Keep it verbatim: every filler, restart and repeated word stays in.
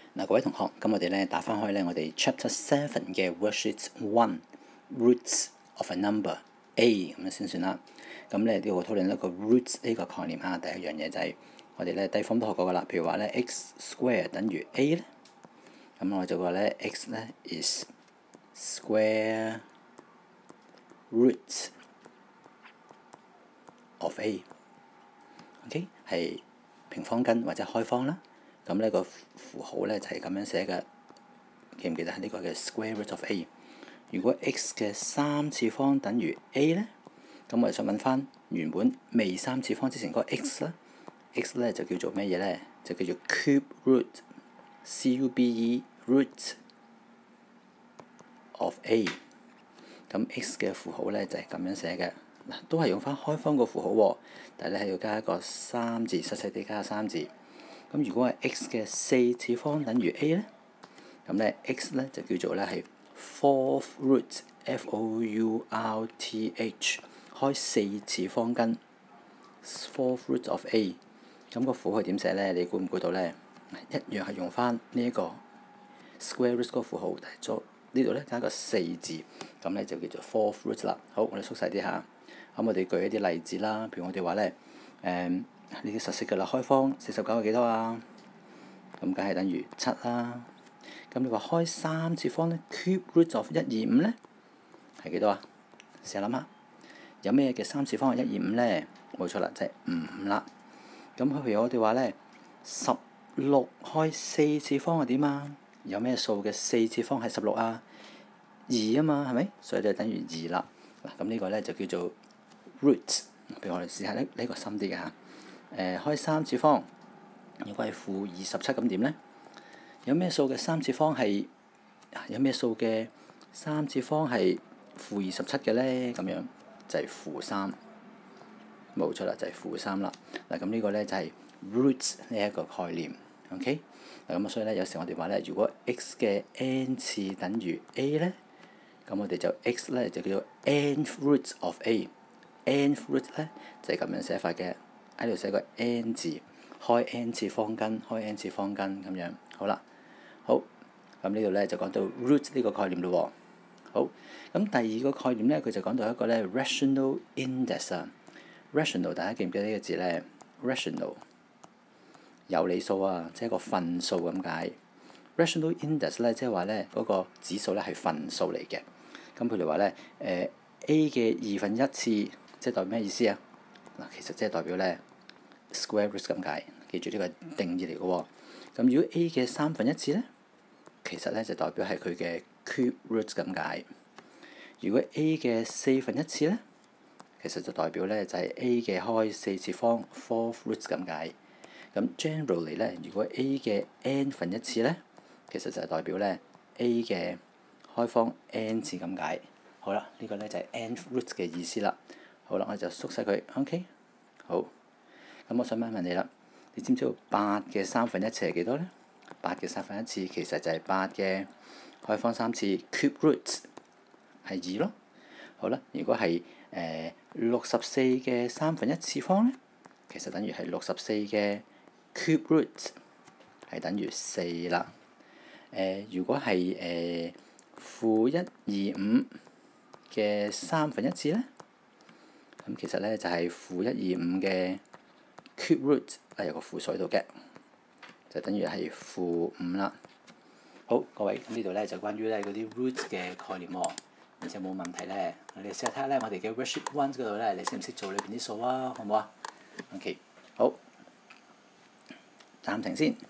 嗱，各位同學，咁我哋咧打翻開咧，我哋 Chapter Seven 嘅 Worksheet One Roots of a Number A 咁樣先算啦。咁咧呢個討論一個 roots 呢個概念啊，第一樣嘢就係我哋咧低方都學過噶啦。譬如話咧 x square 等於 a 咧，咁我就話咧 x 咧 is square root of a。OK 係平方根或者開方啦。咁呢個符號咧就係、是、咁樣寫嘅，記唔記得係呢個嘅 square root of a？ 如果 x 嘅三次方等於 a 咧，咁我哋想問翻原本未三次方之前嗰個 x 啦 ，x 咧就叫做咩嘢咧？就叫做 cube root，c u b e root of a。咁 x 嘅符號咧就係、是、咁樣寫嘅，嗱都係用翻開方個符號喎，但係咧係要加一個三字，細細地加個三字。咁如果係 x 嘅四次方等於 a 咧，咁咧 x 咧就叫做咧係 fourth root，f o u r t h， 開四次方根 fourth root of a。咁個符號係點寫咧？你估唔估到咧？一樣係用翻呢一個 square root 個符號，但係咗呢度咧加個四字，咁咧就叫做 fourth root 啦。好，我哋縮細啲下，咁我哋舉一啲例子啦。譬如我哋話咧，誒、嗯。呢啲實識嘅啦，開方四十九係幾多啊？咁梗係等於七啦。咁你話開三次方咧 ，cube root of 一二五咧係幾多啊？試下諗下，有咩嘅三次方係一二五咧？冇錯啦，就係五啦。咁譬如我哋話咧，十六開四次方係點啊？有咩數嘅四次方係十六啊？二啊嘛，係咪？所以就等於二啦。嗱，咁呢個咧就叫做 root。譬如我哋試下呢呢個深啲嘅嚇。誒、呃、開三次方，如果係負二十七咁點咧？有咩數嘅三次方係有咩數嘅三次方係負二十七嘅咧？咁樣就係負三，冇錯啦，就係負三啦。嗱，咁呢個咧就係 root 呢一個概念。OK，嗱咁所以咧有時我哋話咧，如果 x 嘅 n 次等於 a 咧，咁我哋就 x 咧就叫做 nth root of a。nth root 咧就係、是、咁樣寫法嘅。喺度寫個 n 字，開 n 次方根，開 n 次方根咁樣，好啦，好，咁呢度咧就講到 root 呢個概念咯喎，好，咁第二個概念咧，佢就講到一個咧 rational index 啊 ，rational 大家記唔記得呢個字咧 ？rational 有理數啊，即係個份數咁解。rational index 咧，即係話咧嗰個指數咧係份數嚟嘅。咁譬如話咧，誒、呃、a 嘅二分一次，即係代表咩意思啊？嗱，其實即係代表咧 square root 咁解，記住呢個定義嚟嘅喎。咁如果 a 嘅三分一次咧，其實咧就代表係佢嘅 cube root 咁解。如果 a 嘅四分一次咧，其實就代表咧就係 a 嘅開四次方 fourth root 咁解。咁 generally 咧，如果 a 嘅 n 分一次咧，其實就係代表咧 a 嘅開方 n 次咁解。好啦，呢個咧就係 nth root 嘅意思啦。好啦，我哋就縮細佢 ，OK， 好。咁我想問一問你啦，你知唔知道八嘅三分一次係幾多咧？八嘅三分一次其實就係八嘅開方三次 cube root 係二咯。好啦，如果係誒六十四嘅三分一次方咧，其實等於係六十四嘅 cube root 係等於四啦。誒、呃，如果係誒負一二五嘅三分一次咧？咁其實咧就係負一二五嘅 cube root 係有個負數喺度嘅，就等於係負五啦。好，各位，咁呢度咧就關於咧嗰啲 root 嘅概念喎。而且冇問題咧，我哋試下睇下咧，我哋嘅 worksheet one 嗰度咧，你識唔識做裏邊啲數啊？好唔好啊？OK，好，暫停先。